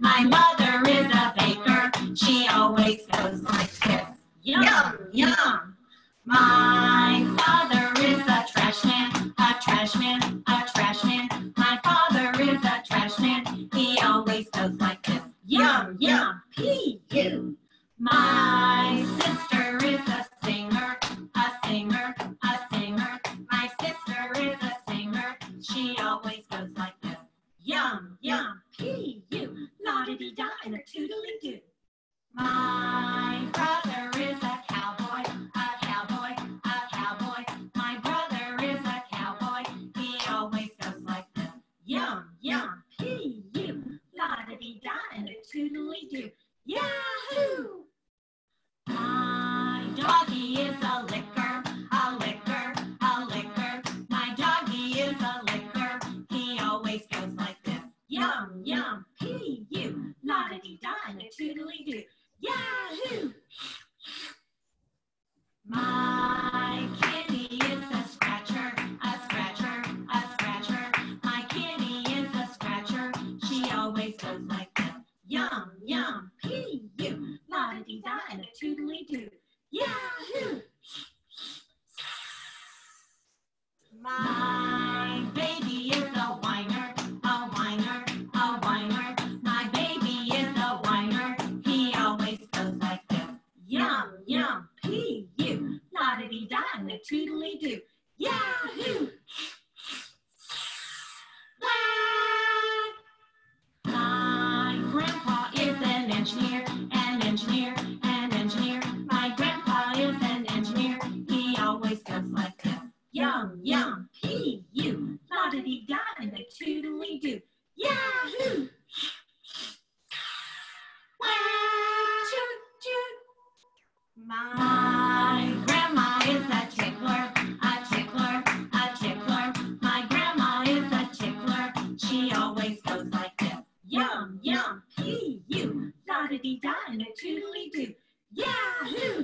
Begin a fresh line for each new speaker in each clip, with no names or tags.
My mother is a baker. She always goes like this. Yum, yum. My father is a trash man, a trash man, a trash man. My father is a trash man. He always goes like this. Yum, yum, P-U. My sister is a singer, a singer, a singer. My sister is a singer. She always goes like this. Yum, yum, P-U. La-di-di-da and a toodly-doo. My brother is a cowboy, a cowboy, a cowboy. My brother is a cowboy. He always goes like this. Yum, yum, P-U. La-di-di-da and a toodly-doo. Yahoo! My doggy is a licker, a licker, a licker. My doggy is a licker. He always goes like this. Yum, yum, P-U. La-di-di-da and a toodly-doo. Yahoo! My kitty is a scratcher, a scratcher, a scratcher. My kitty is a scratcher. She always goes like this. Yum, yum, P-U. La-di-di-da and a toodly-doo. Yahoo! My baby is a whiner, a whiner, a whiner. My baby is a whiner. He always goes like this. Yum, yum, P-U. La-di-di-da and a toodly-doo. Yahoo! My grandpa is an engineer, an engineer, an engineer. My grandpa is an engineer. He always goes like this. Yum, yum, P-U. La-di-di-da and a toodly-doo. Yahoo! My grandma is a tickler, a tickler, a tickler. My grandma is a tickler. She always goes like this. Yum, yum, P-U. La-di-di-da and a toodly-doo. Yahoo!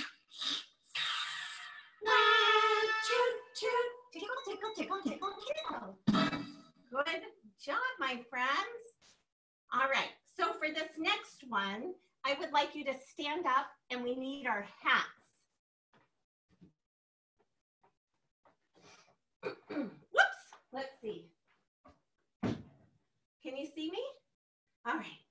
Tickle, tickle, tickle, tickle, tickle. Good job, my friends. All right, so for this next one, I would like you to stand up and we need our hats. Whoops, let's see. Can you see me? All right.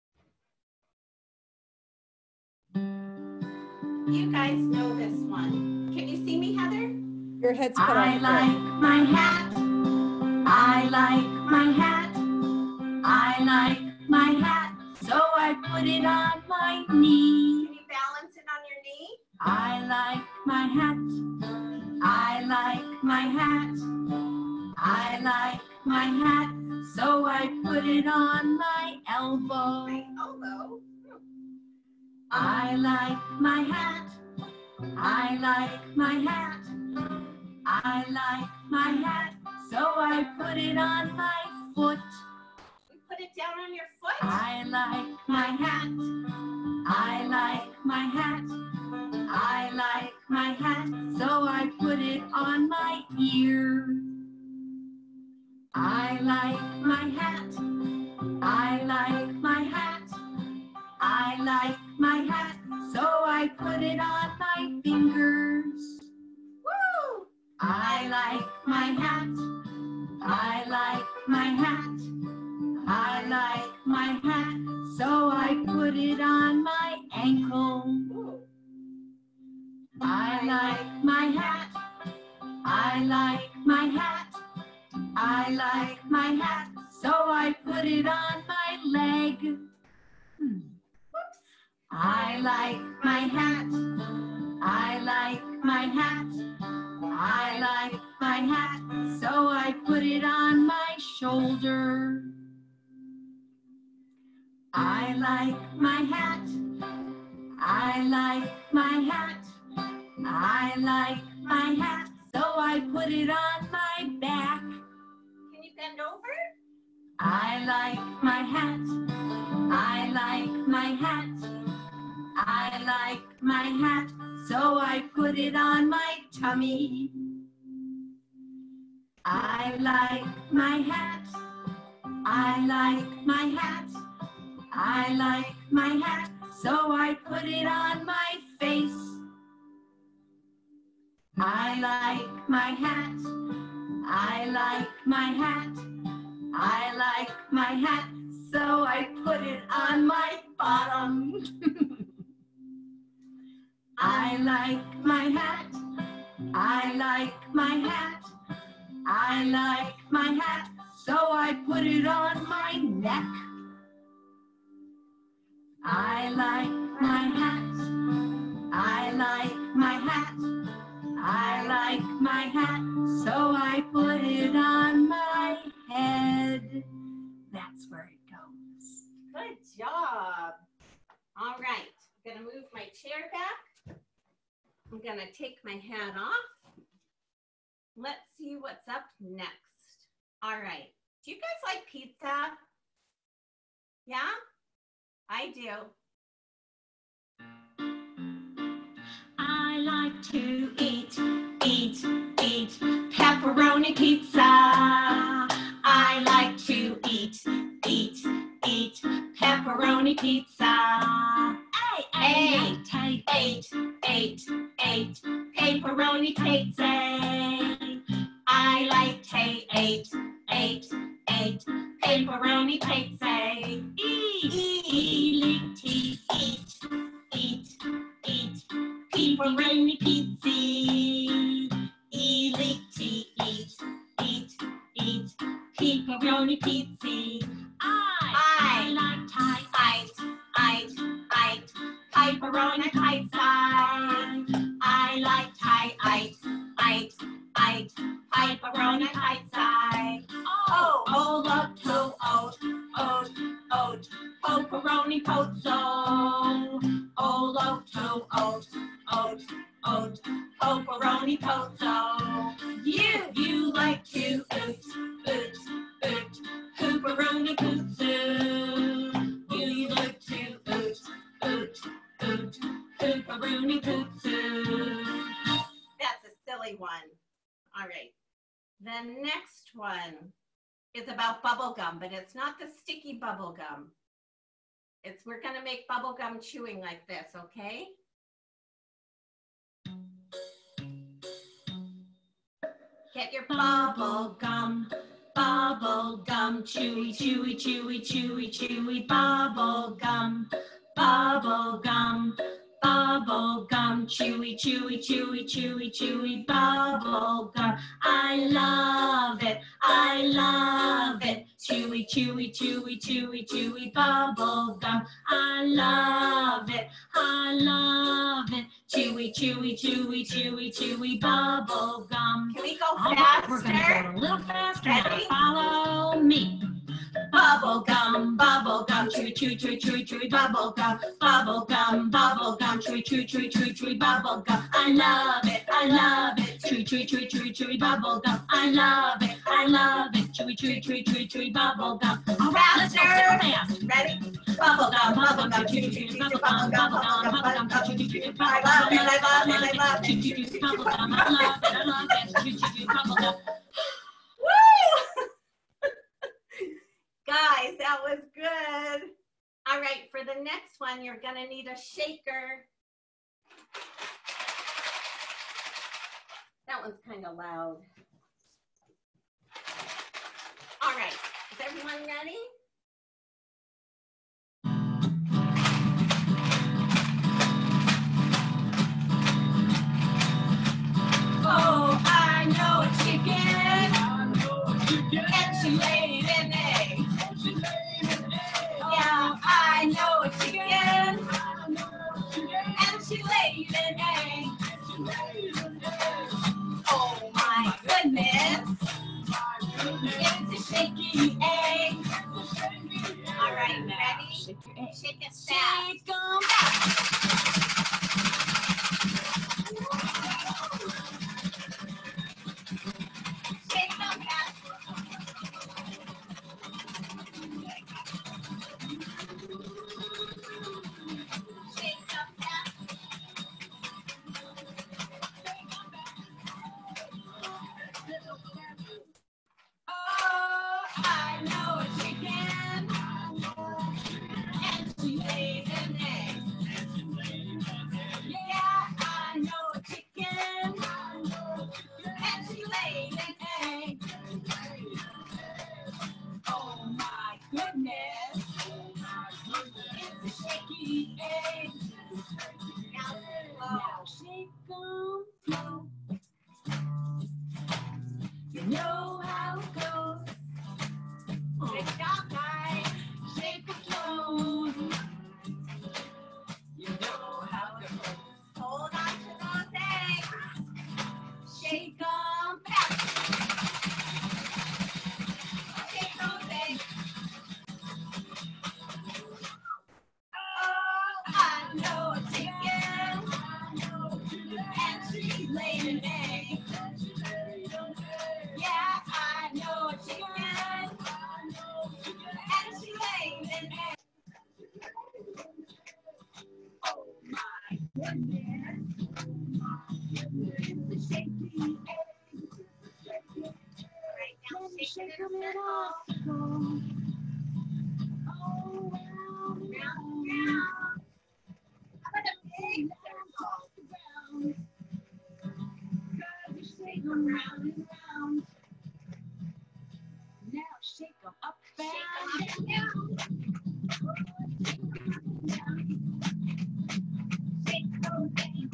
You guys know this one. Can you see me, Heather?
Your head's cut off.
I like my hat. I like my hat. I like my hat. So I put it on my knee. Can you balance it on your knee? I like my hat. I like my hat. I like my hat. So I put it on my elbow. My elbow? I like my hat. I like my hat. I like my hat. So I put it on my foot. Put it down on your foot. I like my hat. I like my hat. I like my hat. So I put it on my ear. I like my hat. I like my hat. I like my hat. So I put it on my fingers. Woo! I like my hat. I like my hat. I like my hat, so I put it on my ankle. I like my hat. I like my hat. I like my hat, so I put it on my leg. I like my hat. I like my hat. I like my hat, so I put it on my shoulder. I like my hat. I like my hat. I like my hat, so I put it on my back. Can you bend over? I like my hat. I like my hat. I like my hat, so I put it on my tummy. I like my hat. I like my hat. I like my hat, so I put it on my face. I like my hat. I like my hat. I like my hat, so I put it on my bottom. I like my hat. I like my hat. I like my hat, so I put it on my neck. I like my hat. I like my hat. I like my hat, so I put it on my head. That's where it goes.
Good job. All right, I'm gonna move my chair back. I'm gonna take my hat off. Let's see what's up next. All right, do you guys like pizza? Yeah, I do.
I like to eat pepperoni pizza. I like to eat pepperoni pizza. Eight pepperoni pizza. I like to eat pepperoni pizza. Eat pepperoni pizza. Eat pepperoni pizza. I like pepperoni pizza. I like pepperoni pizza. Oh, look to oat, pepperoni pozzo. Oh, look to oat, pepperoni pozzo. You like to oot, pepperoni pozzo. You like to oot, pepperoni pozzo.
That's a silly one. All right. The next one is about bubble gum, but it's not the sticky bubble gum. We're gonna make bubble gum chewing like this, okay? Get your
Bubble gum, chewy, chewy, chewy, chewy, chewy, bubble gum, chewy, chewy, chewy, chewy, chewy, bubble gum. I love it, chewy, chewy, chewy, chewy, chewy, bubble gum. I love it, chewy, chewy, chewy, chewy, chewy, bubble gum.
Can we go faster?
We're gonna go a little faster.
Ready?
Follow me. Bubble gum, chewy, chewy, chewy, chewy, chewy, bubble gum, chewy, chewy, chewy, chewy, chewy, bubble gum. I love it, chewy, chewy, chewy, chewy, chewy, bubble gum. I love it, chewy, chewy, chewy, chewy, chewy, bubble gum. All right, let's go super fast.
Ready?
Bubble gum, chewy, chewy, bubble gum, chewy, chewy, bubble gum,
I love it,
chewy, chewy, bubble gum. I love it, chewy, chewy, bubble gum.
Woo! Guys, that was good. All right, for the next one, you're gonna need a shaker. That one's kind of loud. All right, is everyone ready?
Oh, I know a chicken. And she laid an egg. Yeah, I know a chicken. And she laid an egg. Oh my goodness. It's a shaky egg. It's a shaky egg. Now shake 'em. You know how it goes.
Good job, guys.
Shake a toes. You know how it goes.
Hold on to those eggs.
Shake 'em back.
Shake those eggs.
Oh, I know a chicken. And she laid an egg. Yeah, I know a chicken. And she laid an egg. Oh my goodness. It's a shaky egg.
All right, now shake
Shake
it in
'em
a
in
circle.
a Oh, round,
Round, round.
How about a big circle? Cause you shake 'em round and round. Now shake 'em up and down. Shake those eggs.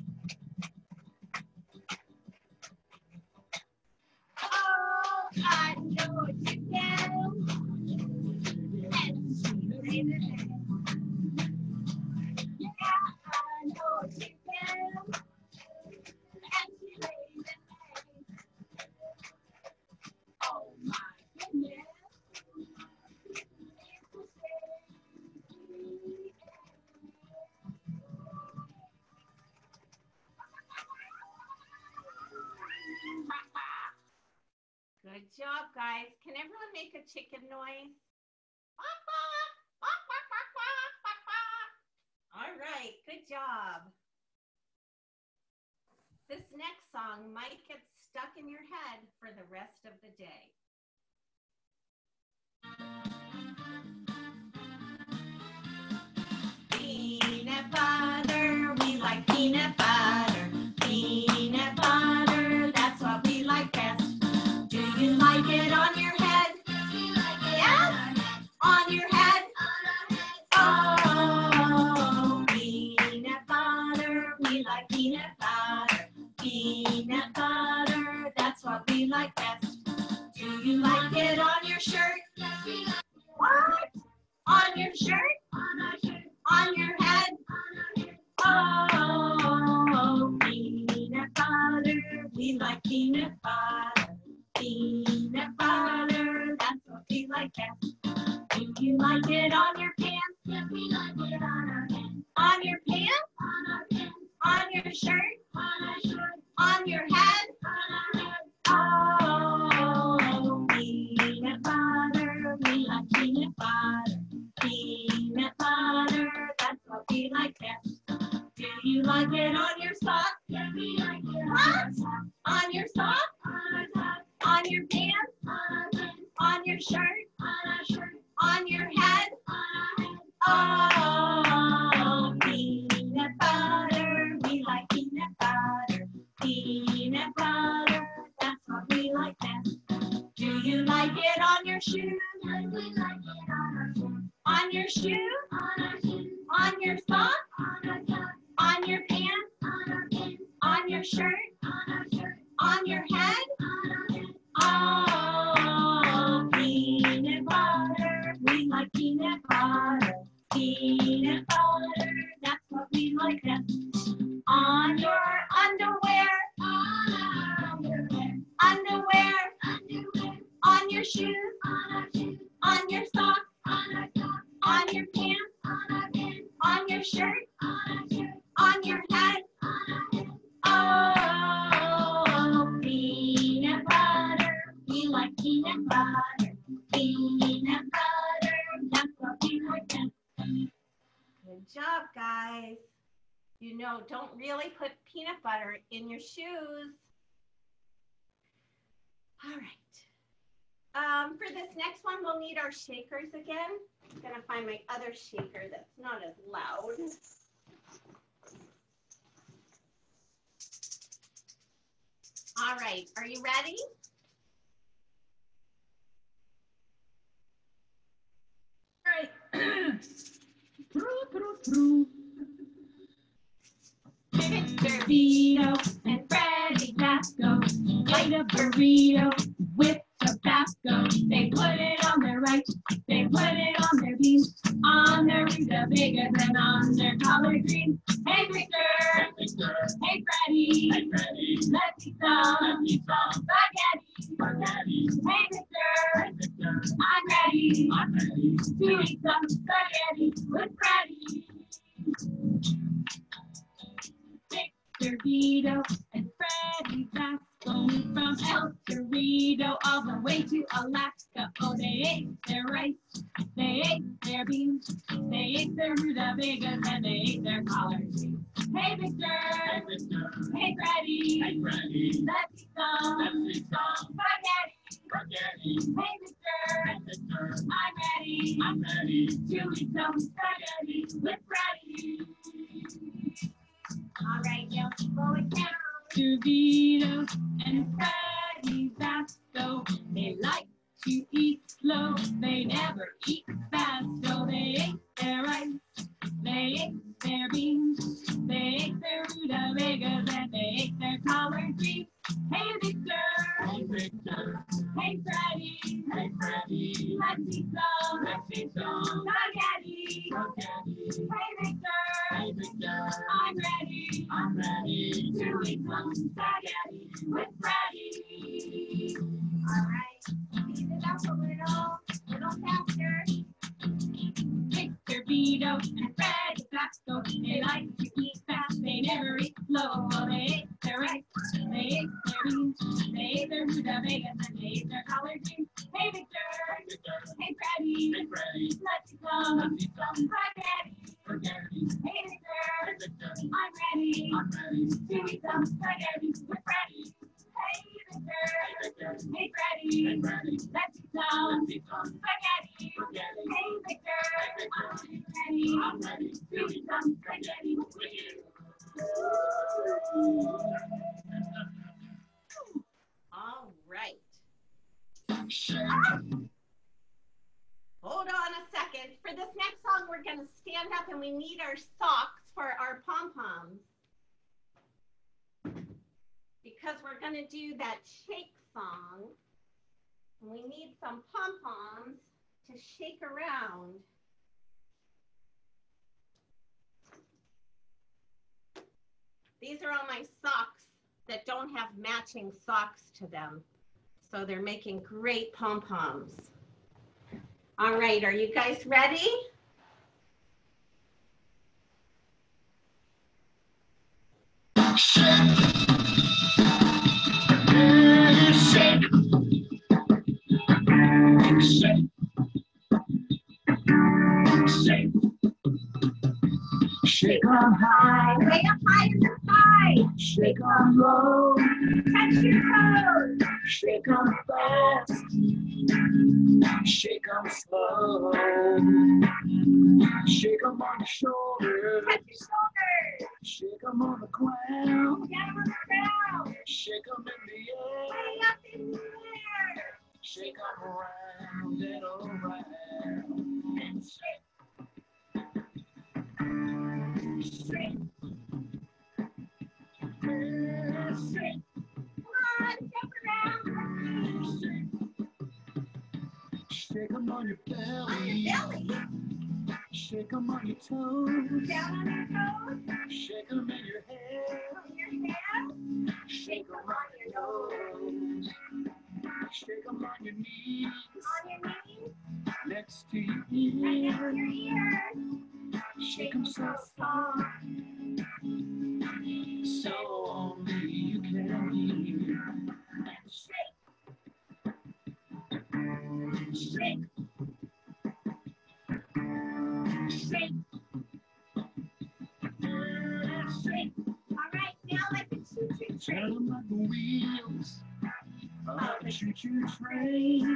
Oh, I know a chicken. And she laid an egg. Yeah, I know a chicken. And she laid an egg. Oh my goodness.
Good job, guys. Can everyone make a chicken noise? All right, good job. This next song might get stuck in your head for the rest of the day.
Peanut butter, we like peanut butter. Peanut butter, that's what we like best. Do you like it on your head? Yes, on your head. Oh, peanut butter, we like peanut butter. Peanut butter, that's what we like best. Do you like it on your shirt? What? On your shirt? On your head? Oh, peanut butter, we like peanut butter. Peanut butter, that's what we like best. Do you like it on your pants? Yes, we like it on our pants. On your pants? On our pants. On your shirt? On our shirt. On your head? On our head. Oh, peanut butter, we like peanut butter. Peanut butter, that's what we like best. Do you like it on your socks? Yes, we like it on our socks. On your socks? On our socks. On your pants? On our pants. On your shirt? On our shirt. On your head? On our head. Oh, peanut butter, we like peanut butter. Peanut butter, that's what we like best. Do you like it on your shoes? Yes, we like it on our shoes. On your shoes? On our shoes. On your socks? On our socks. On your pants? On our pants. On your shirt? On our shirt. On your head? On our head. Oh, peanut butter, we like peanut butter. Peanut butter, that's what we like best. On your underwear? On our underwear. Underwear? Underwear. On your shoes? On our shoes. On your socks? On our socks. On your pants? On our pants. On your shirt? On our shirt. On your head? On our head. Oh, peanut butter, we like peanut butter. Peanut butter, that's what we like best.
Good job, guys. You know, don't really put peanut butter in your shoes. All right. For this next one, we'll need our shakers again. I'm gonna find my other shaker that's not as loud. All right, are you ready?
Victor Vito and Freddy Vasco ate a burrito with Tabasco. They put it on their rice, they put it on their beans, on their rutabagas and on their collard greens. Hey Victor, hey Freddy, let's eat some spaghetti. Hey Victor, I'm ready to eat some spaghetti with Freddy. Victor Vito and Freddy Vasco from El Torito all the way to Alaska. Oh, they ate their rice, they ate their beans, they ate their rutabagas and they ate their collard greens. Hey Victor, hey Freddy, let's eat some spaghetti. Hey Victor, I'm ready to eat some spaghetti with Freddy. All right, now slow it down. Vito and Freddy Vasco, they like to eat slow. They never eat fast. So they ate their rice, they ate their beans, they ate their rutabagas, and they ate their collard greens. Hey Victor, hey Freddy, let's eat some spaghetti. Hey Victor, I'm ready to eat some spaghetti with Freddy. All right, speed it up a little faster. Victor Vito and Freddy Vasco, they like to eat fast, they never eat slow. Well, they ate their rice, they ate their beans, they ate their rutabagas, and they ate their collard greens. Hey Victor, hey Freddy, let's eat some spaghetti. Hey Victor, I'm ready to eat some spaghetti with Freddy. Hey Victor, hey Freddy, let's eat some spaghetti. Hey Victor, I'm ready to eat some spaghetti with you.
All right. Hold on a second. For this next song, we're going to stand up and we need our socks for our pom-poms. Because we're going to do that shake song. And we need some pom-poms to shake around. These are all my socks that don't have matching socks to them. So they're making great pom-poms. All right, are you guys ready?
Shake. Shake 'em high, way up high in the sky. Shake 'em low, touch your toes. Shake 'em fast, shake 'em slow. Shake 'em on the shoulder, touch your shoulders. Shake 'em on the ground, down on the ground. Shake 'em in the air, way up in the air. Shake 'em around and around. And shake. Shake. Shake. Come on, jump around. Shake. Shake 'em on your belly. On your belly. Shake 'em on your toes. Down on your toes. Shake 'em in your hair. On your hair. Shake 'em on your nose. Shake 'em on your knees. On your knees. Next to your ears. Right next to your ears. Shake 'em so soft, so only you can hear. Shake, shake, shake, shake. All right, now like a choo-choo train. Turn 'em like the wheels of a choo-choo train.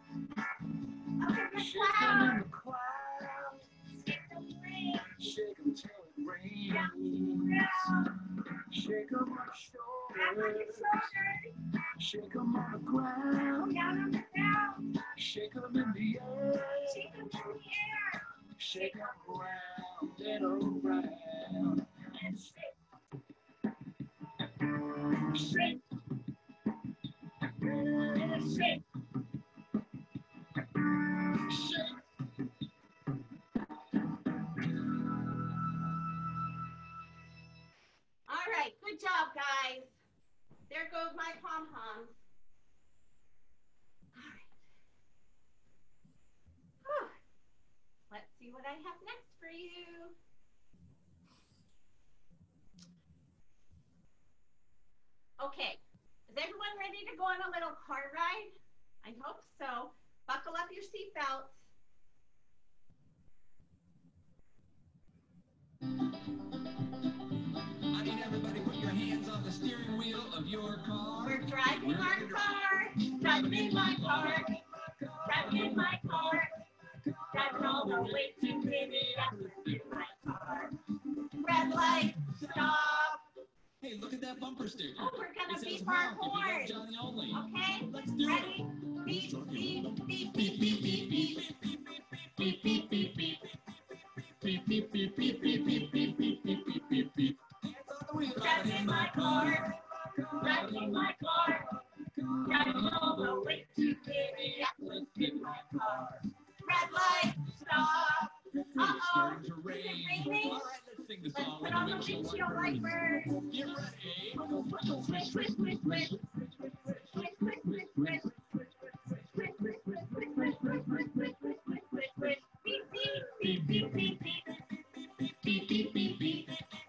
Shake 'em in the clouds. Shake 'em till it rains. Shake 'em on the shoulders. Shake 'em on the ground. Shake 'em in the air. Shake 'em around
jumping around. And shake, shake, shake, shake.
All right, good job, guys. There goes my pom-poms. All right. Whew. Let's see what I have next for you. Okay, is everyone ready to go on a little car ride? I hope so. Buckle up your seatbelts.
I need everybody put your hands on the steering wheel of your car.
We're driving our car, driving in my car, driving in my car, driving all the way to Minneapolis in my car. Red light, stop.
Hey, look at that bumper sticker.
Oh, we're gonna
It says
beep our
honk if you love
horn.
Johnny only.
Okay,
Let's do
ready?
it.
Beep, beep, beep,
Beep,
beep,
beep,
beep,
beep,
beep,
beep,
beep, beep, beep, beep.
beep, beep, beep, beep, beep, beep, beep, beep, beep, beep, beep, beep, beep. Hands on the wheel.
Driving in my car, driving in my car, driving all the way to Minneapolis in my car. Red light, stop.
It's
Uh-oh,
starting to rain.
is it raining?
All right, let's sing the
Let's
song.
put on the windshield wipers.
Get ready.
Swish, swish, swish, swish. Swish, swish, swish, swish. Swish, swish, swish, swish, swish, swish, swish, swish, swish, swish, swish, swish. Beep, beep, beep, beep, beep, beep. Beep, beep, beep, beep.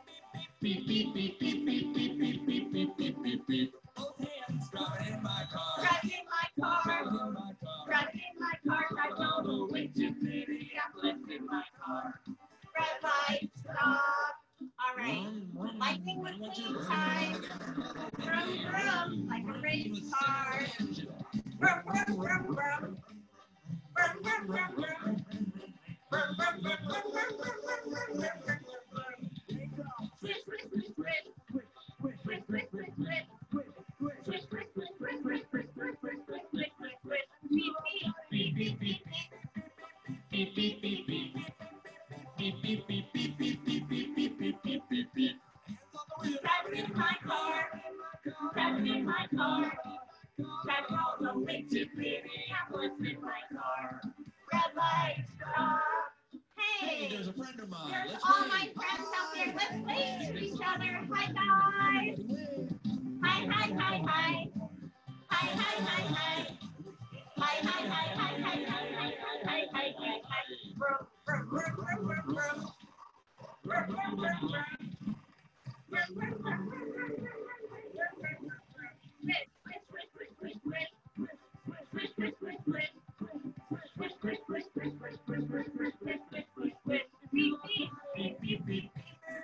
Beep, beep, beep, beep, beep, beep, beep, beep, beep, beep, beep, beep.
Both hands. Driving in my car.
Driving in my car.
Driving in my car.
Driving in my car. Driving all the way to Minneapolis in my car. Red light, stop. All right. Lightning McQueen time. Vroom, vroom, like a race car. Vroom, vroom, vroom, vroom. Vroom, vroom, vroom, vroom. Vroom, vroom, vroom, vroom, vroom, vroom, vroom, vroom, vroom, vroom, vroom. Swish, swish, swish, swish. Swish, swish, swish, swish. Swish, swish, swish, swish, swish, swish, swish, swish, swish, swish, swish, swish. Beep, beep, beep, beep, beep, beep. Beep, beep, beep, beep. Beep, beep, beep, beep, beep, beep, beep, beep, beep, beep, beep, beep. Driving in my car, driving in my car, driving all the way to Minneapolis in my car. Red light, stop.
Hey,
Hey,
there's a friend of mine.
there's
Let's
all
wave.
my friends out there. Let's wave to each other. Hi, guys. Hi, hi, hi, hi. Hi, hi, hi, hi. Hi, hi, hi, hi, hi, hi, hi, hi, hi, hi, hi. Vroom, vroom, vroom, vroom, vroom, vroom. Vroom, vroom, vroom, vroom. Vroom, vroom, vroom, vroom, vroom, vroom, vroom, vroom, vroom, vroom. Swish, swish, swish, swish, swish, swish. Swish, swish, swish, swish. Swish, swish, swish, swish, swish, swish, swish, swish, swish, swish, swish, swish. Beep, beep, beep, beep, beep.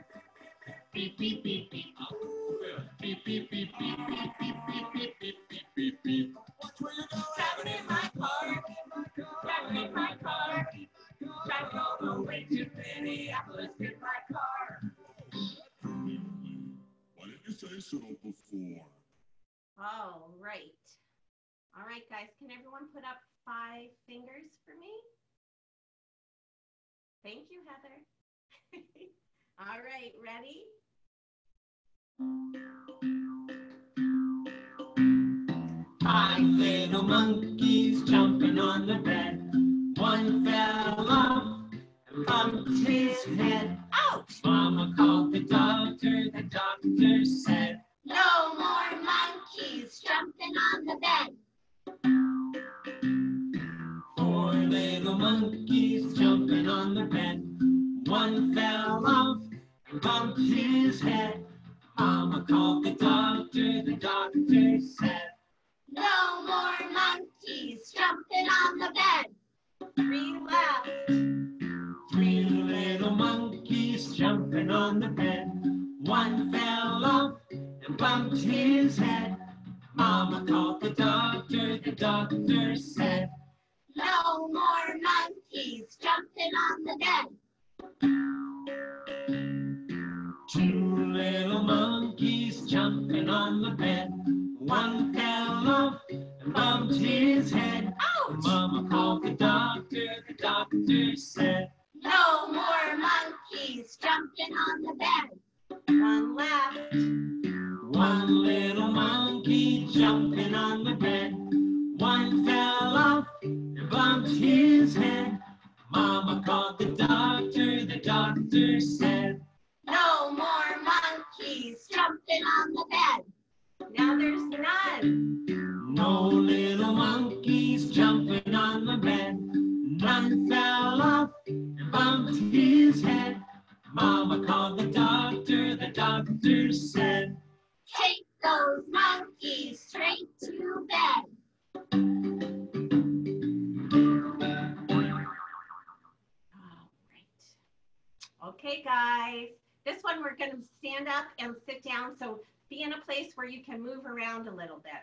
Beep, beep, beep, beep. Beep, beep, beep, beep, beep, beep, beep, beep, beep, beep, beep, beep.
Watch where you're going.
Driving in my car, driving in my car, driving all the way to Minneapolis in my car.
Why didn't you say so before?
All right. All right, guys, can everyone put up 5 fingers for me? Thank you, Heather. All right, ready?
5 little monkeys jumping on the bed. One fell off and bumped his head.
Ouch!
Mama called the doctor said,
No more monkeys jumping on the bed.
4 little monkeys jumping on the bed. One fell off and bumped his head. Mama called the doctor said,
No more monkeys jumping on the bed.
3 left.
3 little monkeys jumping on the bed. One fell off and bumped his head. Mama called the doctor said,
No more monkeys jumping on the bed.
2 little monkeys jumping on the bed. One fell off and bumped his head. Mama called the doctor said,
No more monkeys
doctor said.
No more monkeys jumping on the bed. Now there's none.
No little monkeys jumping on the bed. None fell off and bumped his head. Mama called the doctor said,
Take those monkeys straight to bed.
All right. Okay, guys. This one we're going to stand up and sit down. So be in a place where you can move around a little bit.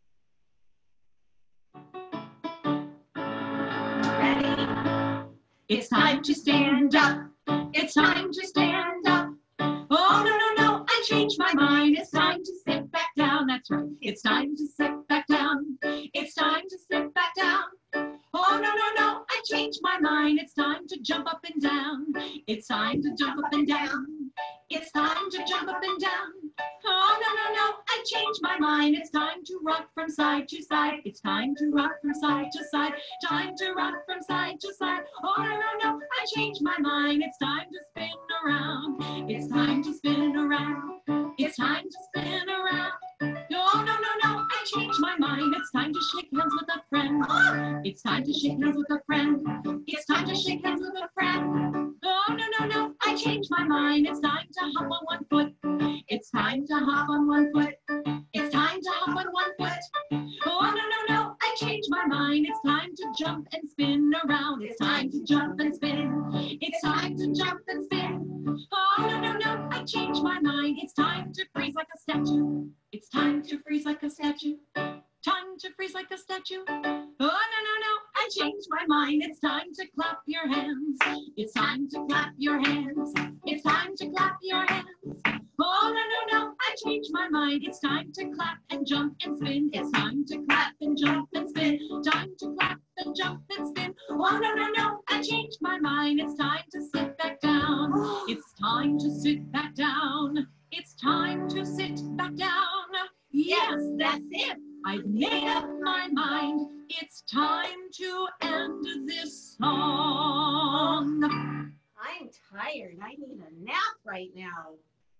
Ready?
It's time to stand up. It's time to stand up. Oh, no, no, no, I changed my mind. It's time to sit back down. That's right. It's time to sit back down. It's time to sit back down. Oh, no, no, no, I changed my mind. It's time to jump up and down. It's time to jump up and down. It's time to jump up and down. Oh, no, no, no, I changed my mind. It's time to rock from side to side. It's time to rock from side to side. Time to rock from side to side. Oh, no, no, no, I changed my mind. It's time to spin around. It's time to spin around. It's time to spin around. No, no, no, no, I changed my mind. It's time to shake hands with a friend. It's time to shake hands with a friend. It's time to shake hands with a friend. Oh, no, no, no, I changed my mind. It's time to hop on one foot. It's time to hop on one foot. It's time to hop on one foot. Oh, no, no, no, I changed my mind. It's time to jump and spin around. It's time to jump and spin. It's time to jump and spin. Oh, no, no, no, I changed my mind. It's time to freeze like a statue. It's time to freeze like a statue. Time to freeze like a statue. Oh, no, no, no, I changed my mind. It's time to clap your hands. It's time to clap your hands. It's time to clap your hands. Oh, no, no, no, I changed my mind. It's time to clap and jump and spin. It's time to clap and jump and spin. Time to clap and jump and spin. Oh, no, no, no, I changed my mind. It's time to sit back down. It's time to sit back down. It's time to sit back down. Yes, that's it. I've made up my mind. It's time to end this song.
I'm tired. I need a nap right now.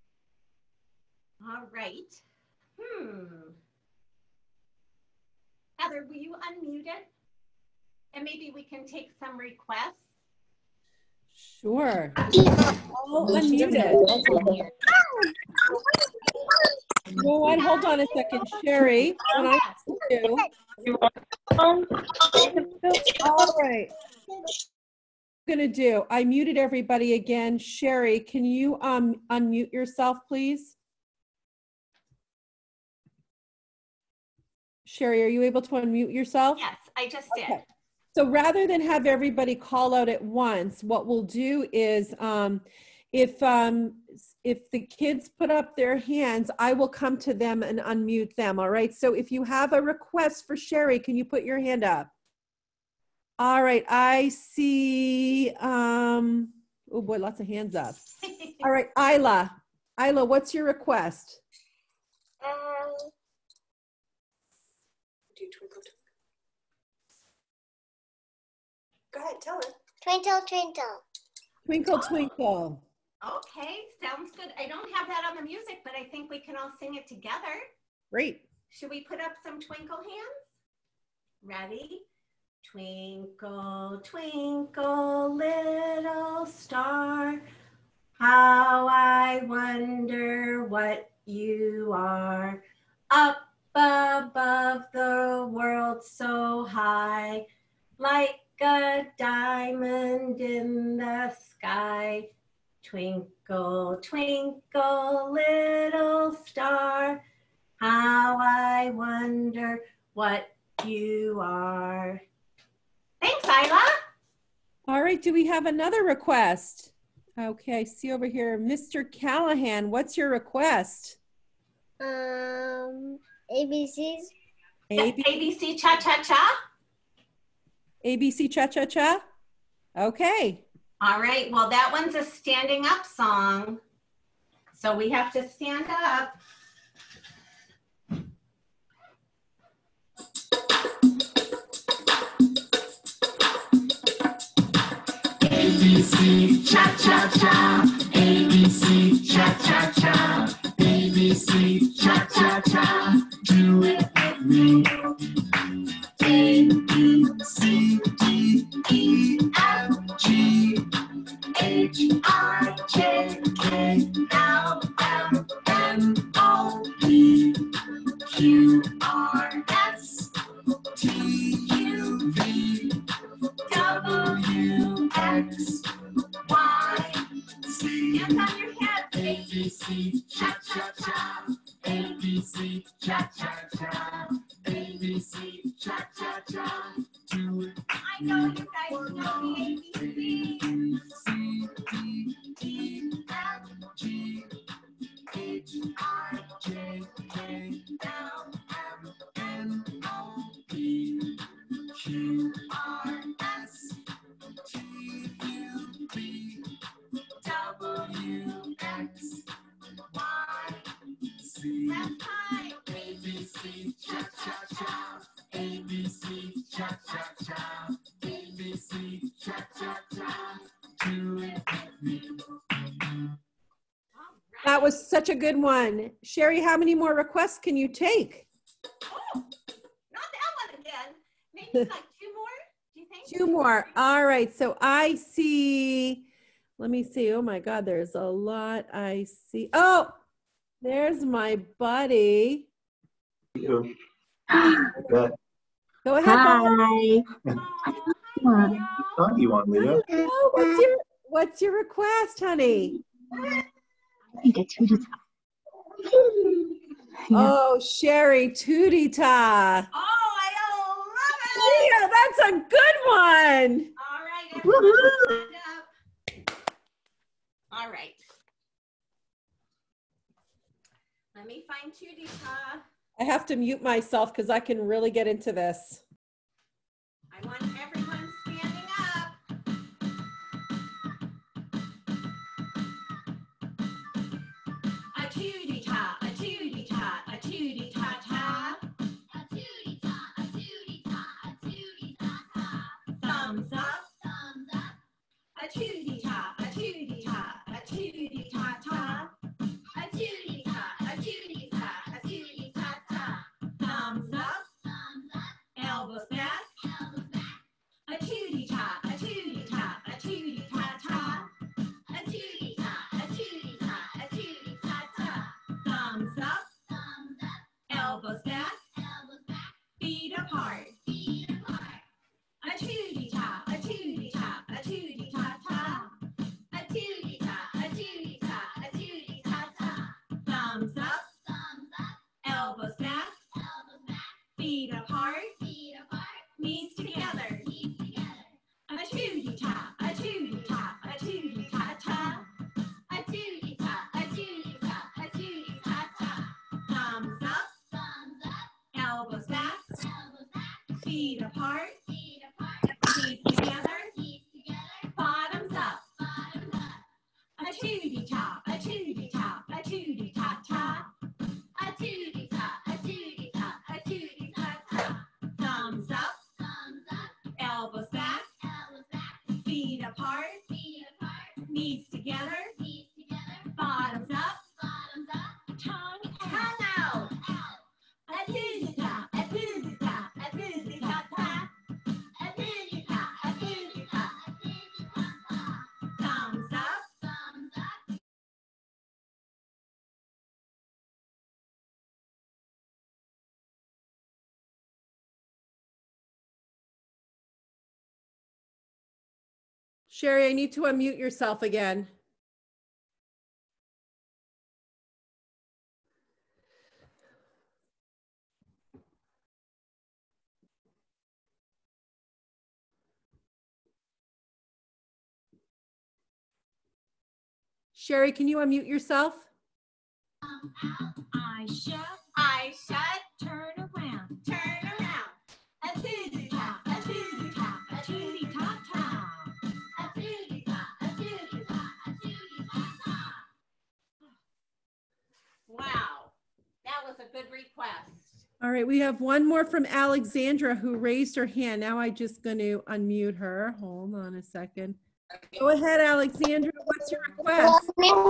All right. Heather, will you unmute it? And maybe we can take some requests.
Sure. I'll unmute it. You know what? Hold on a second, Sherry. When I do. All right. I'm gonna do. I muted everybody again. Sherry, can you unmute yourself, please? Sherry, are you able to unmute yourself?
Yes, I just did.
Okay. So rather than have everybody call out at once, what we'll do is if the kids put up their hands, I will come to them and unmute them, all right? So if you have a request for Sherry, can you put your hand up? All right, I see, oh boy, lots of hands up. All right, Isla, what's your request?
Go ahead, tell her. Twinkle, twinkle.
Twinkle, twinkle.
Okay, sounds good. I don't have that on the music, but I think we can all sing it together.
Great.
Should we put up some twinkle hands? Ready? Twinkle, twinkle, little star, how I wonder what you are. Up above the world so high, like a diamond in the sky. Twinkle, twinkle, little star, how I wonder what you are. Thanks, Isla.
All right, do we have another request? Okay, I see over here, Mr. Callahan, what's your request?
ABCs.
ABC Cha-Cha-Cha?
ABC Cha-Cha-Cha? Okay.
All right, well, that one's a standing up song. So we have to stand up.
ABC, cha
Hands on your head. ABC, cha-cha-cha. ABC, cha-cha-cha. ABC, cha-cha-cha. I know you guys know the ABC. C, D, E, F, G, H, I, J, K, L, M, N, O, P, Q, R, S, T, U, V, W, X, Y, Z. That's time. ABC, cha-cha-cha. ABC, cha-cha-cha. ABC, cha-cha-cha. Do it with me.
That was such a good one. Sherry, how many more requests can you take?
Oh, not that one again. Maybe like 2 more, do you think?
2 more. All right. So I see, let me see. Oh my God, there's a lot I see. Oh, there's my buddy.
Go
Ahead.
Hi.
Talk you want, Leah?
Oh, what's your request, honey?
I think a Tootie Top.
Oh, Sherry, Tootie Ta.
Oh, I love it.
Yeah, that's a good one.
All right, everyone, stand up. All right. Let me find Tootie Ta.
I have to mute myself because I can really get into this.
I want everyone standing up. A Tootie Ta, a Tootie Ta, a Tootie Ta Ta. A Tootie Ta, a Tootie Ta, a Tootie Ta Ta. Thumbs up, thumbs up. A Tootie Ta, a Tootie Ta, a Tootie Ta Ta. A Tootie Ta, a Tootie Ta, a Tootie Ta Ta. Thumbs up, thumbs up. Elbows back, elbows back. A Tootie Ta, a Tootie Ta, a Tootie Ta Ta. A Tootie Ta, a Tootie Ta, a Tootie Ta Ta. Thumbs up, thumbs up. Elbows back, elbows back. Feet apart, feet apart. A Tootie Ta, a Tootie Ta, a Tootie Ta Ta. A Tootie Ta, a Tootie Ta, a Tootie Ta Ta. Thumbs up, thumbs up. Elbows back, elbows back. Feet apart, feet apart. Knees together, knees together. A Tootie Ta, a Tootie Ta, a Tootie Ta Ta. A Tootie Ta, a Tootie Ta, a Tootie Ta Ta. Thumbs up, thumbs up. Elbows back, elbows back. Feet apart, feet apart. Knees together, knees together. Bottoms up, bottoms up. A Tootie Ta, a Tootie Ta, a Tootie Ta Ta. A Tootie Ta, a Tootie Ta, a Tootie Ta Ta. Thumbs up, thumbs up. Elbows back, elbows back. Feet apart, feet apart. Knees together, knees together. Bottoms up, bottoms up. Tongue out, out. A Tootie Ta, a Tootie Ta, a Tootie Ta Ta. A Tootie Ta, a Tootie Ta, a Tootie Ta Ta. Thumbs up, thumbs up.
Sherry, I need to unmute yourself again. Sherry, can you unmute yourself?
I shut,
I shut,
turn around.
turn around. A Tootie Ta, a Tootie Ta, a Tootie Ta Ta. A Tootie Ta, a Tootie Ta, a Tootie Ta Ta. Wow, that was a good request.
All right, we have one more from Alexandra who raised her hand. Now I'm just going to unmute her. Hold on a second. Go ahead, Alexandra. What's your request?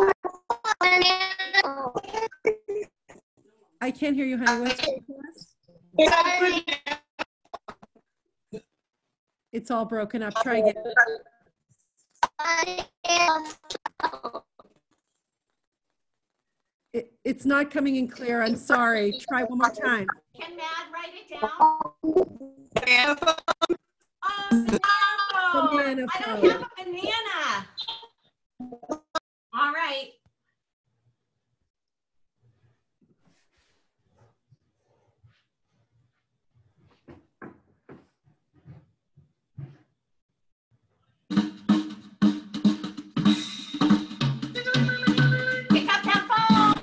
I can't hear you, honey. What's your request? It's all broken up. Try again. It's not coming in clear. I'm sorry. Try one more time.
Can Mad write it down? Oh, banana phone.
Banana
I don't
phone.
have a banana. All right. Pick up that phone.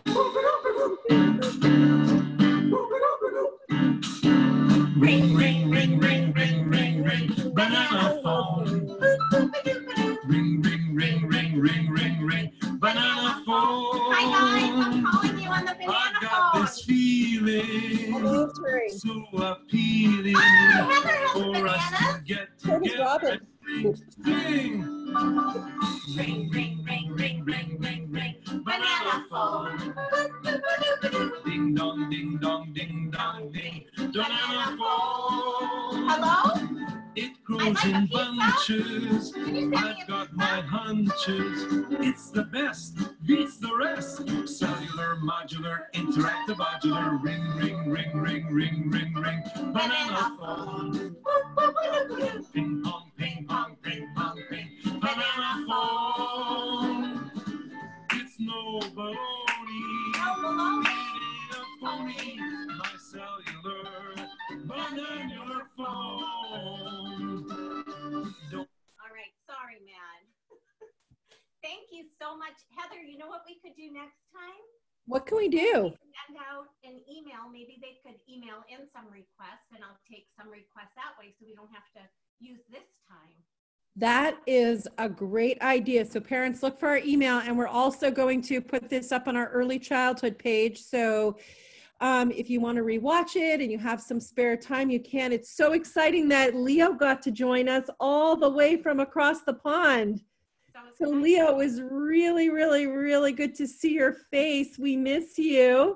Ring, ring, ring, ring, ring, ring, ring, banana phone. Ring, ring, ring, ring, ring, ring, ring, banana phone.
Hi guys, I'm calling you on the banana
I got
phone.
this feeling
answering.
so appealing
Heather has
for us
bananas.
to get
So does
together.
Robin.
Sing, ring, ring, ring, ring, ring, ring, ring, banana phone. Ding dong, ding dong, ding dong, ding, banana phone.
Hello?
It
I'd
grows
like a
in
pizza.
bunches.
Can you send me
I've
a
got
pizza?
my hunches. It's the best, beats the rest. Cellular, modular, interactive, modular. Ring, ring, ring, ring, ring, ring, ring. Banana phone. Ping pong, ping pong, ping pong, ping. Banana phone. It's no baloney.
No baloney.
It ain't a phony. My cellular, bananular phone. Don't
All right, sorry, man. Thank you so much. Heather, you know what we could do next time?
What can we do?
Send out an email. Maybe they could email in some requests and I'll take some requests that way so we don't have to use this time.
That is a great idea. So parents, look for our email, and we're also going to put this up on our early childhood page. So if you want to rewatch it and you have some spare time, you can. It's so exciting that Leo got to join us all the way from across the pond. So Leo, it was really, really, really good to see your face. We miss you.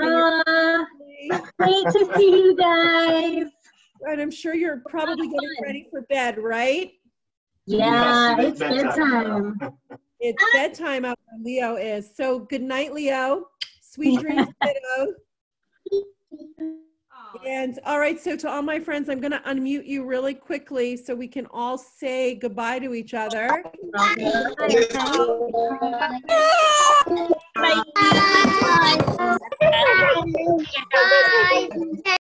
Great to see you guys.
And I'm sure you're probably getting ready for bed, right?
Yeah, it's bedtime.
It's bedtime out where Leo is. So good night, Leo. Sweet dreams, kiddo. And all right, so to all my friends, I'm going to unmute you really quickly so we can all say goodbye to each other.
Bye.